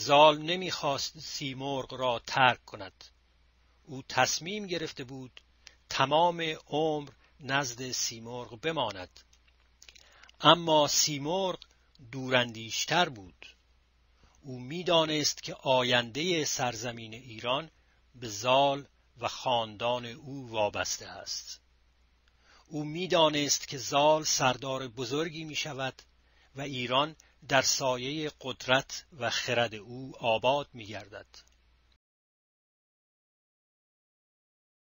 زال نمیخواست سیمرغ را ترک کند. او تصمیم گرفته بود تمام عمر نزد سیمرغ بماند. اما سیمرغ دوراندیشتر بود. او می‌دانست که آینده سرزمین ایران به زال و خاندان او وابسته است. او می‌دانست که زال سردار بزرگی می‌شود و ایران در سایه قدرت و خرد او آباد می‌گردد.